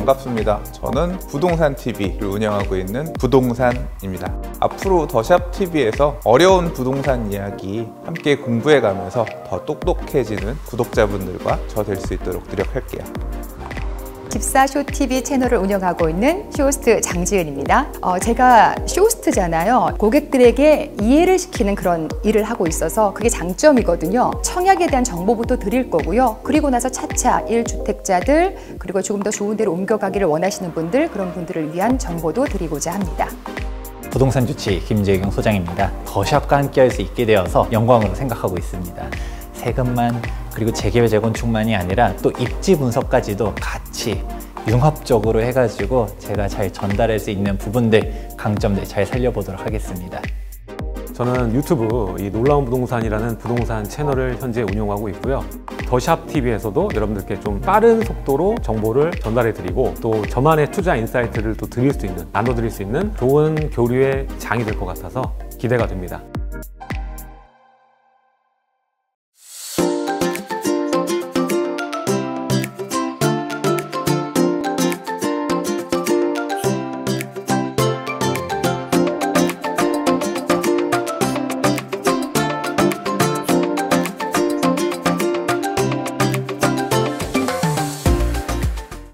반갑습니다. 저는 부동산TV를 운영하고 있는 부동산입니다. 앞으로 더샵TV에서 어려운 부동산 이야기 함께 공부해가면서 더 똑똑해지는 구독자분들과 저 될 수 있도록 노력할게요. 집사쇼TV 채널을 운영하고 있는 쇼호스트 장지은입니다. 제가 쇼호스트잖아요. 고객들에게 이해를 시키는 그런 일을 하고 있어서 그게 장점이거든요. 청약에 대한 정보부터 드릴 거고요. 그리고 나서 차차 1주택자들 그리고 조금 더 좋은 데로 옮겨가기를 원하시는 분들, 그런 분들을 위한 정보도 드리고자 합니다. 부동산 주치 김재경 소장입니다. 더샵과 함께 할 수 있게 되어서 영광으로 생각하고 있습니다. 세금만 그리고 재개발 재건축만이 아니라 또 입지 분석까지도 같이 융합적으로 해가지고 제가 잘 전달할 수 있는 부분들, 강점들 잘 살려보도록 하겠습니다. 저는 유튜브 이 놀라운 부동산이라는 부동산 채널을 현재 운영하고 있고요. 더샵TV에서도 여러분들께 좀 빠른 속도로 정보를 전달해 드리고 또 저만의 투자 인사이트를 또 드릴 수 있는, 나눠드릴 수 있는 좋은 교류의 장이 될 것 같아서 기대가 됩니다.